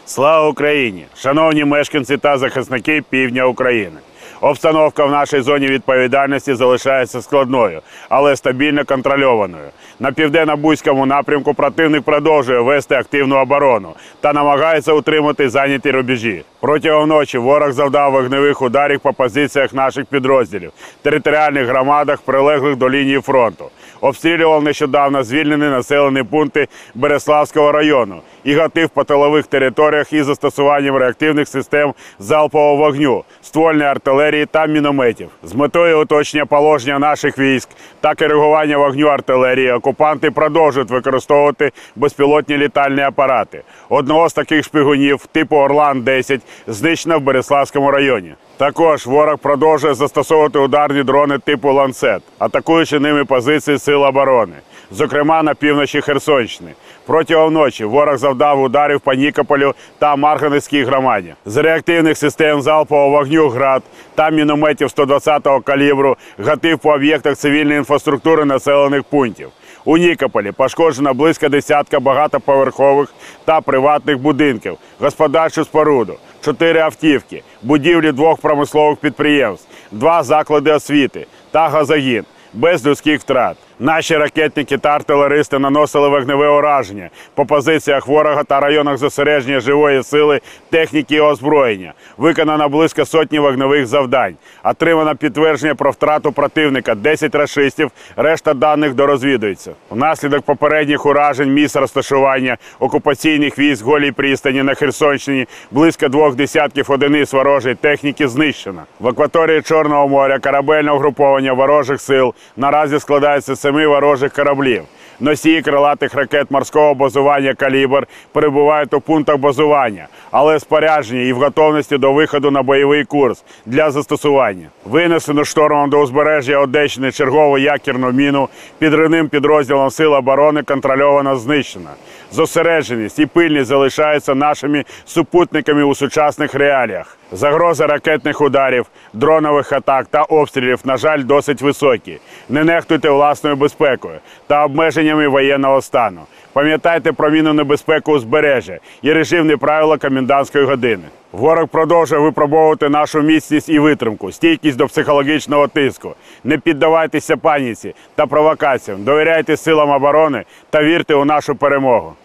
Слава Україні! Шановні мешканці та захисники півдня України! Обстановка в нашій зоні відповідальності залишається складною, але стабільно контрольованою. На південно-бузькому напрямку противник продовжує вести активну оборону та намагається утримати зайняті рубежі. Протягом ночі ворог завдав вогневих ударів по позиціях наших підрозділів, територіальних громадах, прилеглих до лінії фронту. Обстрілював нещодавно звільнені населені пункти Береславського району і гатив по тилових територіях із застосуванням реактивних систем залпового вогню, ствольної артилерії та мінометів. З метою уточнення положення наших військ та коригування вогню артилерії окупанти продовжують використовувати безпілотні літальні апарати. Одного з таких шпигунів типу Орлан-10 знищено в Береславському районі. Також ворог продовжує застосовувати ударні дрони типу «Ланцет», атакуючи ними позиції сил оборони, зокрема на півночі Херсонщини. Протягом ночі ворог завдав ударів по Нікополю та Марганецькій громаді. З реактивних систем залпового вогню «Град» та мінометів 120-го калібру гатив по об'єктах цивільної інфраструктури населених пунктів. У Нікополі пошкоджено близько десятка багатоповерхових та приватних будинків, господарчу споруду, 4 автівки, будівлі 2 промислових підприємств, 2 заклади освіти та газогін, без людських втрат. Наші ракетники та артилеристи наносили вогневе ураження по позиціях ворога та районах зосередження живої сили, техніки і озброєння. Виконано близько сотні вогневих завдань. Отримано підтвердження про втрату противника 10 рашистів, решта даних дорозвідується. Внаслідок попередніх уражень місць розташування окупаційних військ Голій пристані на Херсонщині близько 2 десятків одиниць ворожої техніки знищено. В акваторії Чорного моря корабельне угруповання ворожих сил наразі складається з 7 ворожих кораблів. Носії крилатих ракет морського базування «Калібр» перебувають у пунктах базування, але споряджені і в готовності до виходу на бойовий курс для застосування. Винесено штормом до узбережжя Одещини чергову якірну міну, підривним підрозділом Сил оборони контрольовано знищено. Зосередженість і пильність залишаються нашими супутниками у сучасних реаліях. Загрози ракетних ударів, дронових атак та обстрілів, на жаль, досить високі. Не нехтуйте власною безпекою та обмеженнями воєнного стану. Пам'ятайте про мінну небезпеку узбережжя і режимні правила комендантської години. Ворог продовжує випробовувати нашу міцність і витримку, стійкість до психологічного тиску. Не піддавайтеся паніці та провокаціям, довіряйте силам оборони та вірте у нашу перемогу.